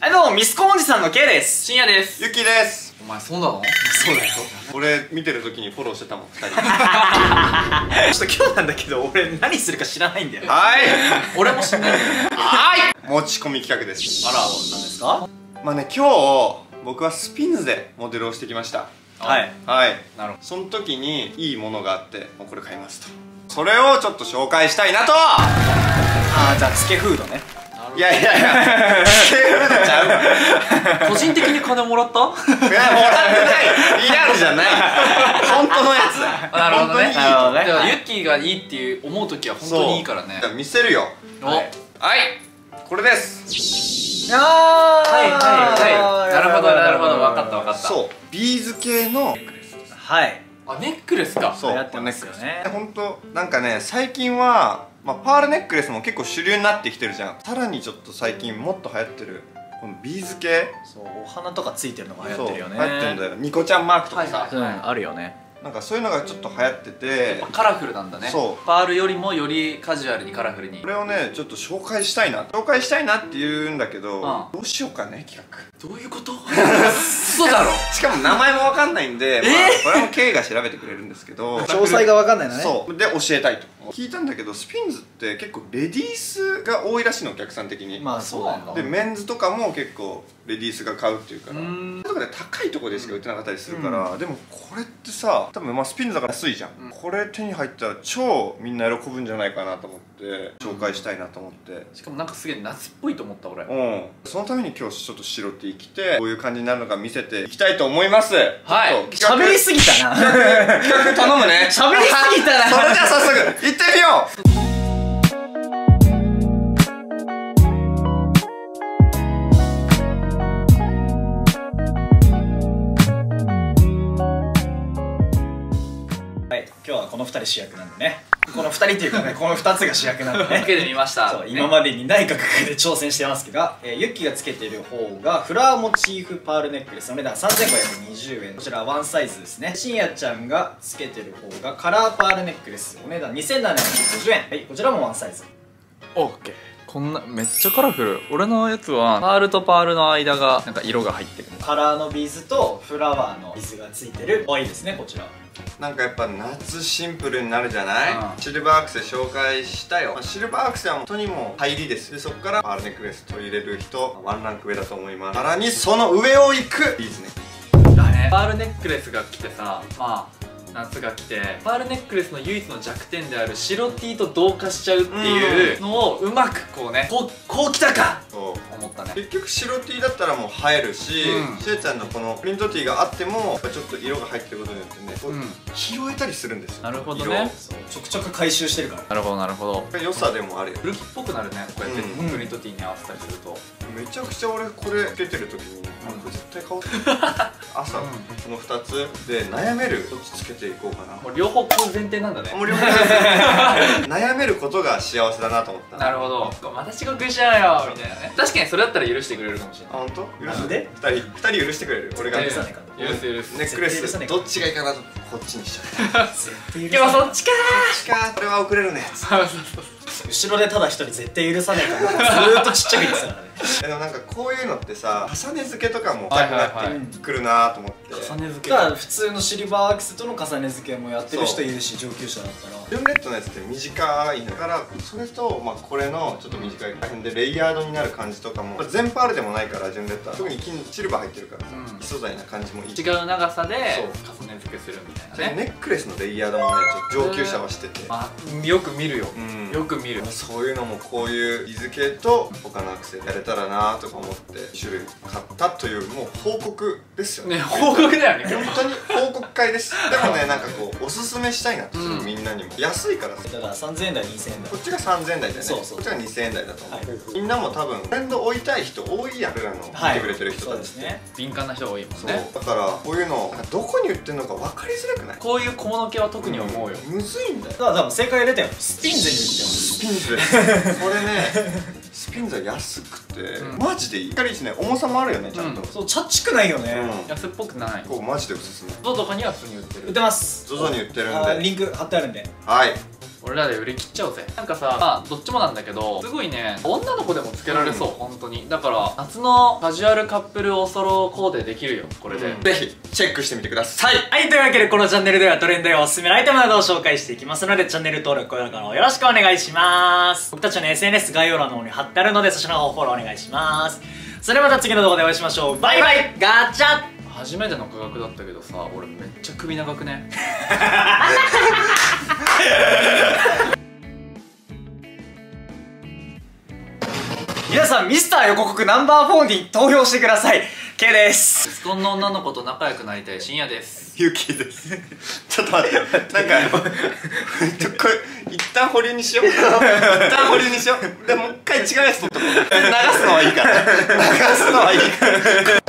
はい、どうもミスコンおじさんの K です。 深夜です。 ゆきです。 お前そうなの？ そうだよ。 俺見てる時にフォローしてたもん、2人。 ちょっと今日なんだけど俺何するか知らないんだよ。 はい。 俺も知んないんだよ。はい。 持ち込み企画です。 あら、何ですか？ まあね、今日僕はスピンズでモデルをしてきました。 はいはい。 なるほど。 その時にいいものがあってもうこれ買いますと、それをちょっと紹介したいなと。 ああ、じゃあつけフードね。 いやいやいや、つけフードちゃうわ。 個人的に金もらった？ いや、もらってない。リアルじゃない。本当のやつだ。 なるほどね。 なるほどね。 だからユッキーがいいっていう思う時は本当にいいからね。 見せるよ。 はい。 これです。 あはいはいはい。なるほどなるほど、分かった分かった。 そう、ビーズ系のネックレスです。 はい。 あ、ネックレスか。 そう、 流行ってますよね。 本当なんかね、最近はまあパールネックレスも結構主流になってきてるじゃん。さらにちょっと最近もっと流行ってるこのビーズ系。 そう、お花とかついてるのが流行ってるよね。 そう流行ってるんだよ。ニコちゃんマークとかさ、 あるよね。 なんかそういうのがちょっと流行ってて、 カラフルなんだね。 そうパールよりもよりカジュアルにカラフルに。 これをねちょっと紹介したいなって言うんだけど、どうしようかね、企画。 どういうこと？嘘だろ。 しかも名前もわかんないんで、まあこれも K が調べてくれるんですけど、 詳細がわかんないのね。 そうで教えたいと聞いたんだけど、スピンズって結構レディースが多いらしいの、お客さん的に。 まあそうなんだ。 でメンズとかも結構レディースが買うっていうから、とかで高いところでしか売ってなかったりするから、でもこれってさ、多分まあスピンズだから安いじゃん、これ手に入ったら超みんな喜ぶんじゃないかなと思って紹介したいなと思って、 しかもなんかすげえ夏っぽいと思った俺。 そのために今日ちょっと白 T 着てこういう感じになるのか見せていきたいと思います。 はい。 喋りすぎたな。 企画頼むね。 喋りすぎたな。 それじゃあ早速行ってみよう。 今日はこの2人主役なんでね。この2人っていうかね、この2つが主役なんでね。 つけてみました。 そう、今までにない価格で挑戦してますけど、ユッキーがつけてる方がフラワーモチーフパールネックレス、お値段3520円。こちらワンサイズですね。深夜ちゃんがつけてる方がカラーパールネックレス、お値段2750円。はい、こちらもワンサイズ。 オッケー。こんなめっちゃカラフル。俺のやつはパールとパールの間がなんか色が入ってる。 カラーのビーズとフラワーのビーズがついてる可愛いですね、こちら。 なんかやっぱ夏シンプルになるじゃない、シルバーアクセ紹介したよ。シルバーアクセは本当にもう入りです。でそこからパールネックレス取り入れる人ワンランク上だと思います。さらにその上を行くビーズネックだね。パールネックレスが来てさ、まあ夏が来てパールネックレスの唯一の弱点である白 T と同化しちゃうっていうのをうまくこうね、こうきたかと思ったね。 結局白 T だったらもう映えるし、しえちゃんのこのプリント T があってもちょっと色が入ってることによってね、拾えたりするんですよ。 なるほどね。 ちょくちょく回収してるから。 なるほどなるほど。 これ良さでもあるよ。 古着っぽくなるね、こうやってプリント T に合わせたりすると。 めちゃくちゃ俺これ出てる時にこれ絶対買おう朝この2つで悩める、どっちつけていこうかな。 もう両方買う前提なんだね。 もう両方悩めることが幸せだなと思った。 なるほど。また遅刻しちゃうよみたいなね。確かにそれだったら許してくれるかもしれない。 あ、本当？ なんで 2人許してくれる？俺が許さないかな。 許す許す。 ネックレスどっちがいいかなとこっちにしちゃう。 今日はそっちかこれは遅れるね。 後ろでただ一人絶対許さないからずーっとちっちゃく言ってたからね。 でもなんかこういうのってさ、重ね付けとかもしたくなってくるなと思って。 重ね付けだから普通のシルバーアクセとの重ね付けもやってる人いるし、上級者だったらジュンレットのやつって短いのから、それとまあこれのちょっと短い辺でレイヤードになる感じとかも全パールでもないから、ジュンレットは特にシルバー入ってるからさ、異素材な感じもいい。 違う長さで重ね付けするみたいなね。 ネックレスのレイヤードもねちょっと上級者はしてて、 よく見るよ、よく見る。 そういうのもこういう日付と他のアクセやれたらなとか思って種類買ったという、もう報告ですよね。 報告だよね。 本当に報告会です。でもね、なんかこうおすすめしたいなと、みんなにも安いからさ。 だから3000円台2000円台、 こっちが3000円台だよね。 そうそう、 こっちが2000円台だと思う。みんなも多分トレンド追いたい人多いやん、俺らの見てくれてる人たちって。 敏感な人が多いもんそうね。 だからこういうのどこに売ってるのか分かりづらくない？ こういう小物系は特に思うよ。 むずいんだよ。 だから多分正解出たよ。スピンズに売ってスピンズこれね、スピンズは安くてマジでいい。しっかりね、重さもあるよね、ちゃんと。 そう、チャッチくないよね。 安っぽくない。 マジでおすすめ。 ゾゾとかには普通に売ってる。 売ってます。 ZOZOに売ってるんでリンク貼ってあるんで。 はい、 俺らで売り切っちゃおうぜ。なんかさ、まあどっちもなんだけど、すごいね女の子でもつけられそう、本当に。だから夏のカジュアルカップルおソロコーデできるよこれで、 ぜひチェックしてみてください。 はい、というわけでこのチャンネルではトレンドやおすすめのアイテムなどを紹介していきますので、チャンネル登録、高評価のよろしくお願いします。僕たちの SNS 概要欄の方に貼ってあるので、そちらの方フォローお願いします。それではまた次の動画でお会いしましょう。バイバイガチャ。 初めての価格だったけどさ、俺めっちゃ首長くね。 皆さんミスター横国ナンバー4に投票してください。 K です。 スコンの女の子と仲良くなりたい深夜です。 ゆきですちょっと待って、なんかこれ一旦保留にしよう。一旦保留にしよう。でもう一回違うやつ撮っとこう。流すのはいいから、流すのはいいから